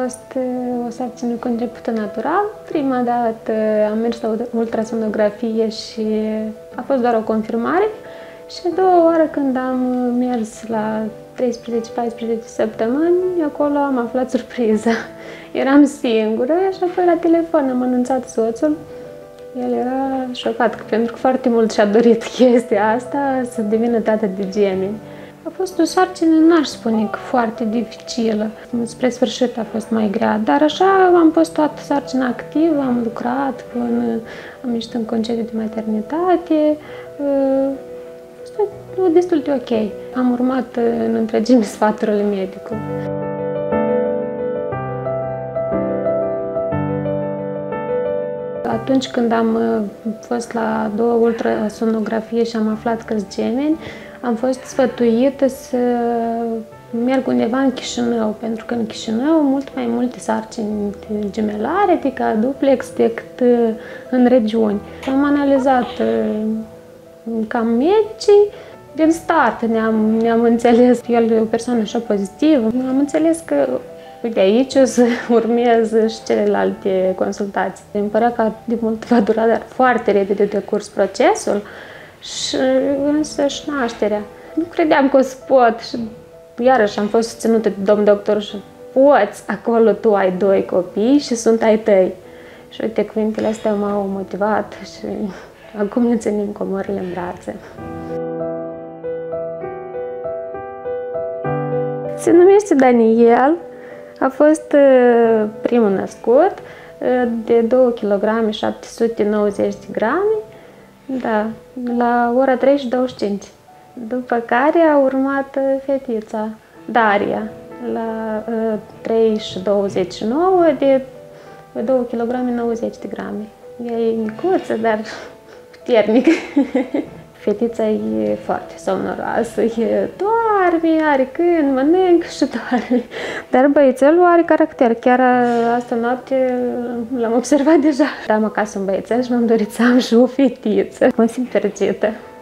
fost o sarcină concepută natural. Prima dată am mers la ultrasonografie și a fost doar o confirmare. Și a doua oară când am mers la 13-14 săptămâni, acolo am aflat surpriza. Eram singură și apoi la telefon am anunțat soțul. El era șocat, pentru că foarte mult și-a dorit chestia asta, să devină tată de gemeni. A fost o sarcină, n-aș spune că foarte dificilă. Spre sfârșit a fost mai grea, dar așa am fost toată sarcina activă, am lucrat până am ieșit în concediu de maternitate. A fost destul de ok. Am urmat în întregime sfaturile medicului. Atunci când am fost la 2 ultrasonografie și am aflat că-s gemeni, am fost sfătuită să merg undeva în Chișinău, pentru că în Chișinău mult mai multe sarcini gemelare, adică duplex, decât în regiuni. Am analizat cam medicii, din start ne-am înțeles, el e o persoană așa pozitivă, am înțeles că uite, aici o să urmez și celelalte consultații. Îmi părea că de mult va dura, dar foarte repede de curs procesul și însă și nașterea. Nu credeam că o să pot și iarăși am fost susținută de domn doctor și poți, acolo tu ai 2 copii și sunt ai tăi. Și uite, cuvintele astea m-au motivat și acum ne ținem comorile în brațe. Se numește Daniel. A fost primul născut de 2 kg 790 de grame, da, la ora 3:25. După care a urmat fetița, Daria, la 3:29 de 2 kg 90 de grame. Ea e micuță, dar puternică. Fetița e foarte somnoroasă, doarme, are când, mănâncă și doarme. Dar băiețelul are caracter, chiar asta noapte l-am observat deja. Am acasă un băiețel și m-am dorit să am și o fetiță. Mă simt fericită.